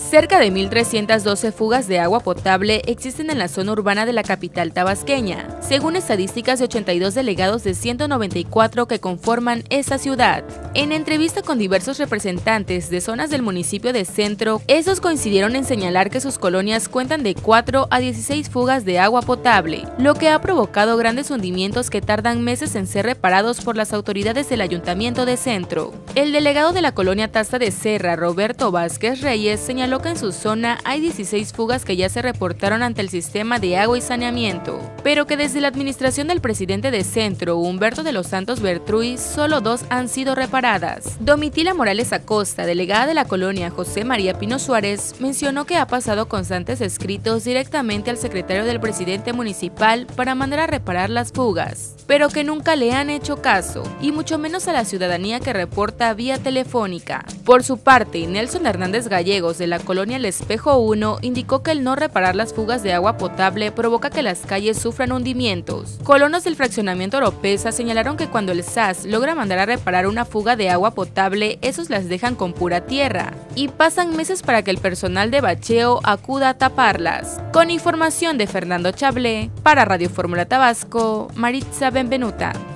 Cerca de 1.312 fugas de agua potable existen en la zona urbana de la capital tabasqueña, según estadísticas de 82 delegados de 194 que conforman esta ciudad. En entrevista con diversos representantes de zonas del municipio de Centro, estos coincidieron en señalar que sus colonias cuentan de 4 a 16 fugas de agua potable, lo que ha provocado grandes hundimientos que tardan meses en ser reparados por las autoridades del Ayuntamiento de Centro. El delegado de la colonia Tasta de Serra, Roberto Vázquez Reyes, señaló que en su zona hay 16 fugas que ya se reportaron ante el sistema de agua y saneamiento, pero que desde la administración del presidente de Centro, Humberto de los Santos Bertruy, solo 2 han sido reparadas. Domitila Morales Acosta, delegada de la colonia José María Pino Suárez, mencionó que ha pasado constantes escritos directamente al secretario del presidente municipal para mandar a reparar las fugas, pero que nunca le han hecho caso, y mucho menos a la ciudadanía que reporta vía telefónica. Por su parte, Nelson Hernández Gallegos, de la colonia El Espejo 1, indicó que el no reparar las fugas de agua potable provoca que las calles sufran hundimientos. Colonos del fraccionamiento Oropesa señalaron que cuando el SAS logra mandar a reparar una fuga de agua potable, esos las dejan con pura tierra, y pasan meses para que el personal de bacheo acuda a taparlas. Con información de Fernando Chablé, para Radio Fórmula Tabasco, Maritza Benvenuta.